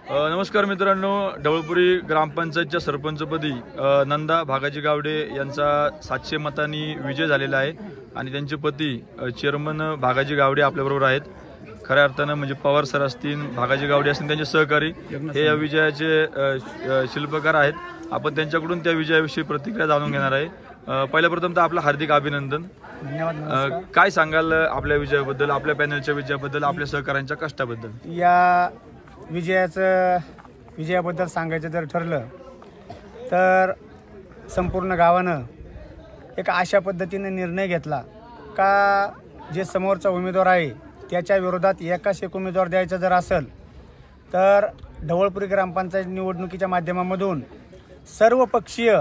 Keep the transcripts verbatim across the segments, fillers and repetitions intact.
नमस्कार मित्रांनो, ढवळपुरी ग्रामपंचायतच्या सरपंचपदी नंदा भागाजी गावडे यांचा सातशे मतांनी विजय झालेला आहे आणि त्यांचे पती चेअरमन भागाजी गावडे आपल्याबरोबर आहेत। खऱ्या अर्थानं म्हणजे पवार सर असतील, भागाजी गावडे असतील, त्यांचे सहकारी हे या विजयाचे शिल्पकार आहेत। आपण त्यांच्याकडून त्या विजयाविषयी प्रतिक्रिया जाणून घेणार आहे। पहिल्या प्रथम तर आपलं हार्दिक अभिनंदन। धन्यवाद। काय सांगाल आपल्या विजयाबद्दल, आपल्या पॅनलच्या विजयाबद्दल, आपल्या सहकाऱ्यांच्या कष्टाबद्दल? या विजयाचं विजयाबद्दल सांगायचं जर ठरलं तर संपूर्ण गावानं एक अशा पद्धतीने निर्णय घेतला का जे समोरचा उमेदवार आहे त्याच्या विरोधात एकाच एक उमेदवार द्यायचा जर असेल तर ढवळपुरी ग्रामपंचायत निवडणुकीच्या माध्यमामधून सर्व पक्षीय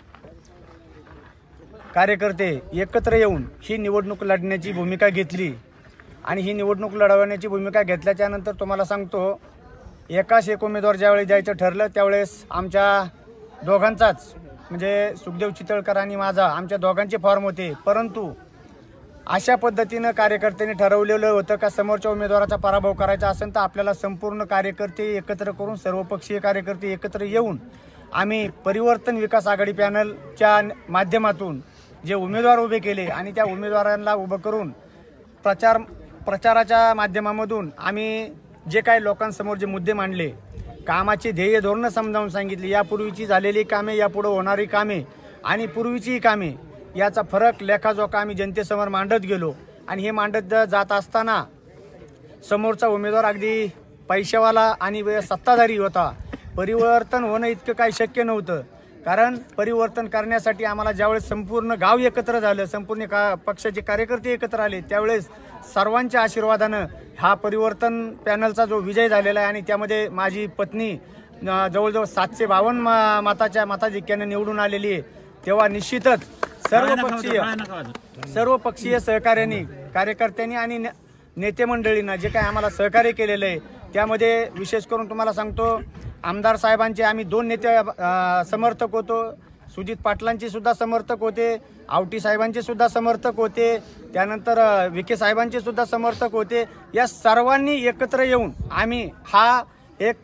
कार्यकर्ते एकत्र येऊन ही निवडणूक लढण्याची भूमिका घेतली आणि ही निवडणूक लढवण्याची भूमिका घेतल्याच्या नंतर तुम्हाला सांगतो, एकाच एक उमेदवार ज्यावेळी द्यायचं ठरलं त्यावेळेस आमच्या दोघांचाच म्हणजे सुखदेव चितळकर आणि माझा आमच्या दोघांचे फॉर्म होते। परंतु अशा पद्धतीनं कार्यकर्त्यांनी ठरवलेलं होतं का समोरच्या उमेदवाराचा पराभव करायचा असेल तर आपल्याला संपूर्ण कार्यकर्ते एकत्र करून सर्वपक्षीय कार्यकर्ते एकत्र येऊन आम्ही परिवर्तन विकास आघाडी पॅनलच्या माध्यमातून जे उमेदवार उभे केले आणि त्या उमेदवारांना उभं करून प्रचार प्रचाराच्या माध्यमामधून आम्ही जे काही लोकांसमोर जे मुद्दे मांडले, कामाचे ध्येय धोरणं समजावून सांगितली, यापूर्वीची झालेली कामे, यापुढे होणारी कामे आणि पूर्वीची कामे याचा फरक लेखाजोखा आम्ही जनतेसमोर मांडत गेलो। आणि हे मांडत जात असताना समोरचा उमेदवार अगदी पैशावाला आणि सत्ताधारी होता। परिवर्तन होणं इतकं काही शक्य नव्हतं, कारण परिवर्तन करण्यासाठी आम्हाला ज्यावेळेस संपूर्ण गाव एकत्र झालं, संपूर्ण का पक्षाचे कार्यकर्ते एकत्र आले, त्यावेळेस सर्वांच्या आशीर्वादानं हा परिवर्तन पॅनलचा जो विजय झालेला आहे आणि त्यामध्ये माझी पत्नी जवळजवळ सातशे बावन्न मताच्या मताधिक्याने निवडून आलेली आहे। तेव्हा निश्चितच सर्व पक्षीय सर्व पक्षीय सहकार्यांनी, कार्यकर्त्यांनी आणि नेते मंडळींना जे काही आम्हाला सहकार्य केलेलं आहे त्यामध्ये विशेष करून तुम्हाला सांगतो, आमदार साहेबांचे आम्ही दोन नेते समर्थक होतो, सुजित पाटलांचे सुद्धा समर्थक होते, आवटी साहेबांचे सुद्धा समर्थक होते, त्यानंतर विखे साहेबांचे सुद्धा समर्थक होते। या सर्वांनी एकत्र येऊन आम्ही हा एक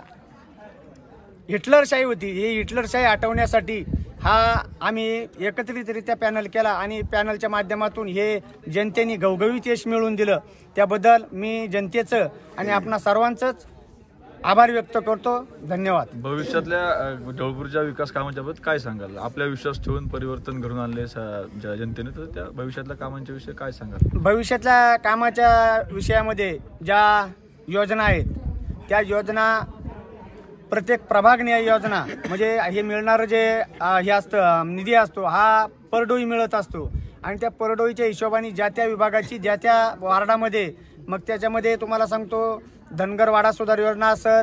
हिटलरशाही होती, ही हिटलरशाही हटवण्यासाठी हा आम्ही एकत्रितरित्या पॅनल केला आणि पॅनलच्या माध्यमातून हे जनतेने घवघवीत यश मिळवून दिलं। त्याबद्दल मी जनतेचं आणि आपणा सर्वांचंच आभार व्यक्त करतो। धन्यवाद। भविष्यातल्या ढवळपुरीच्या विकास कामाच्या बाबत काय सांगाल? आपल्या विश्वास ठेवून परिवर्तन घडून आणले जनतेने, तर त्या भविष्यातल्या कामांच्या विषयी काय सांगाल? भविष्यातल्या कामाच्या विषयामध्ये ज्या योजना आहेत त्या योजना प्रत्येक प्रभागनीय योजना म्हणजे हे मिळणारं जे हे असतं निधी असतो हा परडोई मिळत असतो आणि त्या परडोईच्या हिशोबाने ज्या त्या विभागाची ज्या त्या वार्डामध्ये, मग त्याच्यामध्ये तुम्हाला सांगतो धनगरवाडा सुधार योजना असेल,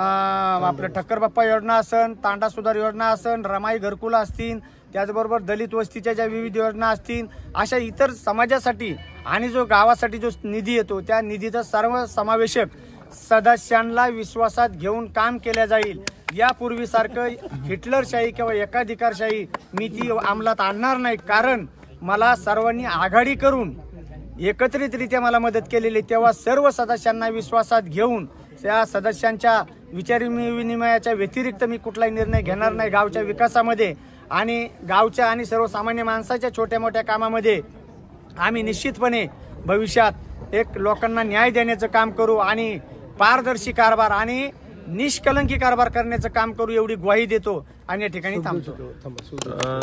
आपलं ठक्करबाप्पा योजना असेल, तांडा सुधार योजना असेल, रमाई घरकुल असतील, त्याचबरोबर दलित वस्तीच्या ज्या विविध योजना असतील, अशा इतर समाजासाठी आणि जो गावासाठी जो निधी येतो त्या निधीचा सर्व समावेशक सदस्यांना विश्वासात घेऊन काम केले जाईल। यापूर्वीसारखं हिटलरशाही किंवा एकाधिकारशाही मी ती अंमलात आणणार नाही, कारण मला सर्वांनी आघाडी करून एकत्रितरित्या मला मदत केलेली, तेव्हा सर्व सदस्यांना विश्वासात घेऊन त्या सदस्यांच्या विचारविनिमयाच्या व्यतिरिक्त मी कुठलाही निर्णय घेणार नाही गावच्या विकासामध्ये आणि गावच्या आणि सर्वसामान्य माणसाच्या छोट्या मोठ्या कामामध्ये आम्ही निश्चितपणे भविष्यात एक लोकांना न्याय देण्याचं काम करू आणि पारदर्शी कारभार आणि निष्कलंकी कारभार करण्याचं काम करू, एवढी ग्वाही देतो आणि या ठिकाणी थांबतो।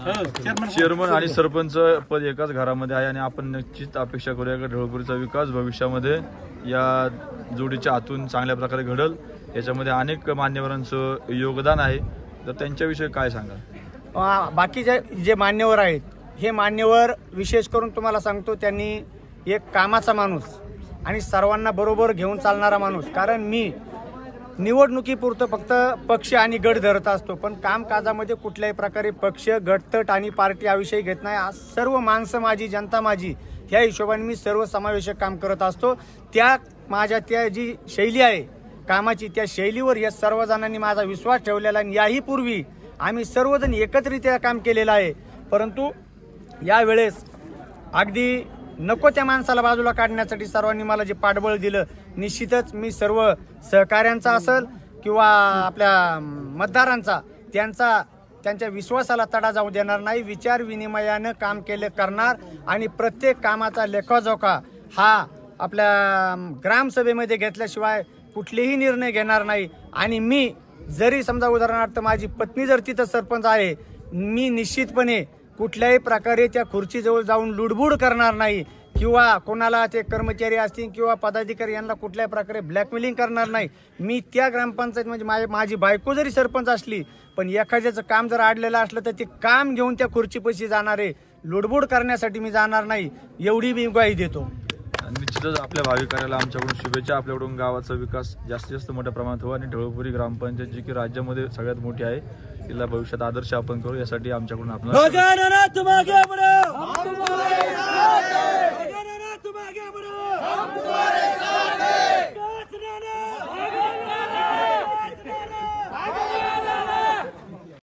चेअरमन आणि सरपंच पद एकाच घरामध्ये आहे आणि आपण निश्चित अपेक्षा करूया की ढवळपुरीचा विकास भविष्यामध्ये या जोडीच्या हातून चांगल्या प्रकारे घडल। याच्यामध्ये अनेक मान्यवरांचं योगदान आहे, तर त्यांच्याविषयी काय सांगा? बाकीचे जे मान्यवर आहेत हे मान्यवर विशेष करून तुम्हाला सांगतो, त्यांनी एक कामाचा माणूस आणि सर्वांना बरोबर घेऊन चालणारा माणूस, कारण मी निवडणुकीपुरतं फक्त पक्ष आणि गट धरत असतो, पण कामकाजामध्ये कुठल्याही प्रकारे पक्ष, गटतट आणि पार्टी याविषयी घेत नाही। सर्व माणसं माझी, जनता माझी, ह्या हिशोबाने मी सर्व समावेशक काम करत असतो। त्या माझ्या त्या जी शैली आहे कामाची, त्या शैलीवर या सर्वजणांनी माझा विश्वास ठेवलेला आणि याही पूर्वी आम्ही सर्वजण एकत्रित काम केलेलं आहे। परंतु यावेळेस अगदी नको त्या माणसाला बाजूला काढण्यासाठी सर्वांनी मला जे पाठबळ दिलं, निश्चितच मी सर्व सहकाऱ्यांचा असेल किंवा आपल्या मतदारांचा त्यांचा त्यांच्या विश्वासाला तडा जाऊ देणार नाही. विचार विनिमयानं काम केले करणार आणि प्रत्येक कामाचा लेखाजोखा हा आपल्या ग्रामसभेमध्ये घेतल्याशिवाय कुठलेही निर्णय घेणार नाही. आणि मी जरी समजा उदाहरणार्थ माझी पत्नी जर तिथं सरपंच आहे, मी निश्चितपणे कुठल्याही प्रकारे त्या खुर्चीजवळ जाऊन लुडबुड करणार नाही किंवा कोणाला ते कर्मचारी असतील किंवा पदाधिकारी यांना कुठल्याही प्रकारे ब्लॅकमेलिंग करणार नाही. मी त्या ग्रामपंचायत म्हणजे माझी बायको जरी सरपंच असली पण एखाद्याचं काम जर अडलेलं असलं तर ते काम घेऊन त्या खुर्चीपाशी जाणारे, लुडबुड करण्यासाठी मी जाणार नाही, एवढी मी ग्वाही देतो. निश्चितच आपल्या भावी कार्याला आमच्याकडून शुभेच्छा. आपल्याकडून गावाचा विकास जास्तीत जास्त मोठ्या प्रमाणात हो आणि ढवळपुरी ग्रामपंचायत जी की राज्यामध्ये सगळ्यात मोठी आहे तिला भविष्यात आदर्श आपण करू, यासाठी आमच्याकडून आपल्याला